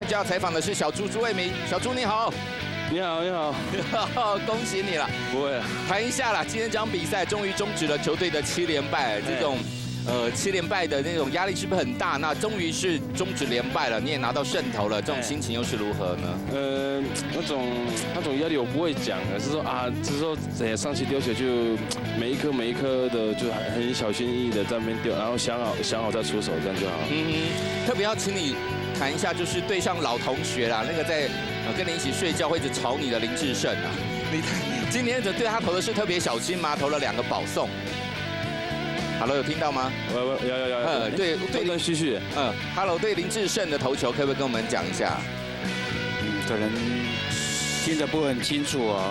要采访的是小朱朱卫民，小朱你好。 你好，你好， 恭喜你了。 不会， 谈一下啦，今天这场比赛终于终止了球队的7连败，这种7连败的那种压力是不是很大？那终于是终止连败了，你也拿到胜投了，这种心情又是如何呢？ 那种压力我不会讲，是说啊，只是说上去丢球就每一颗的就很小心翼翼的在那边丢，然后想好再出手，这样就好。 特别要请你谈一下，就是对上老同学啦，那个在跟你一起睡觉会一直吵你的林志胜啊，你今天对他投的是特别小心吗？投了2个保送。Hello， 有听到吗？ 有。 对， 断断续续。 Hello， 对林志胜的投球，可不可以跟我们讲一下？ 可能听得不很清楚哦。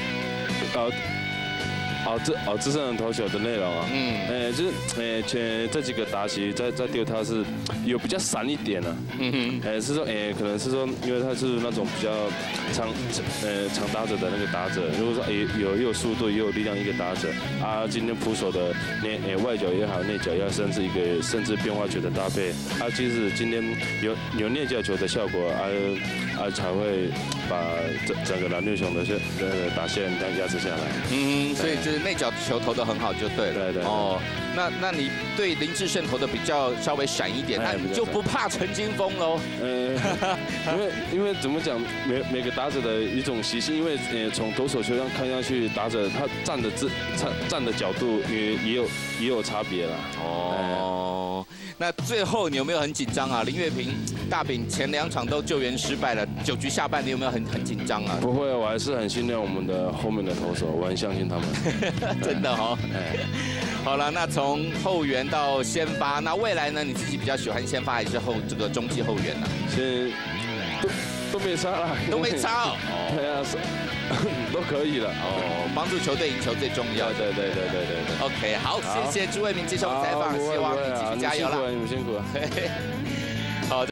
志胜的投球的内容啊，就是前这几个打席在丢他是有比较闪一点啊，是说可能是说因为他是那种比较长打者的那个打者，如果说又有速度又有力量一个打者啊，今天捕手的外角也好，内角也好，甚至变化球的搭配啊，即使今天有内角球的效果啊才会把整个蓝牛熊的打线这样压制下来。 所以就是内角球投得很好就对了。 对。 哦，那你对林志胜投的比较稍微闪一点，那你就不怕陈金锋喽？ 因为怎么讲，每个打者的一种习性，因为从投手球上看下去，打者他站的角度也有差别啦。 哦。那最后你有没有很紧张啊？林岳平、大饼前2场都救援失败了，9局下半你有没有很紧张啊？ 不会，我还是很信任我们的后面的投手，我很相信他们。 真的哦。好了，那从后援到先发，那未来呢？你自己比较喜欢先发还是这个中继后援呢？ 都没差啦， 都没差哦。 对啊，都可以了。 帮助球队赢球最重要。对。OK， 好，谢谢朱卫民接受我们采访，希望你继续加油啦。 你们辛苦了。